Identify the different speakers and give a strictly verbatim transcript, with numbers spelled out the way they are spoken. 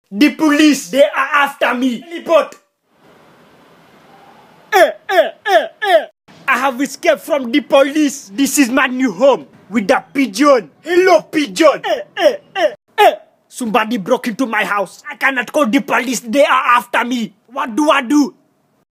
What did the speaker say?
Speaker 1: The police, they are after me. Report. Eh, eh, eh, eh. I have escaped from the police. This is my new home with the pigeon. Hello, pigeon. Eh, eh, eh, eh. Somebody broke into my house. I cannot call the police. They are after me. What do I do?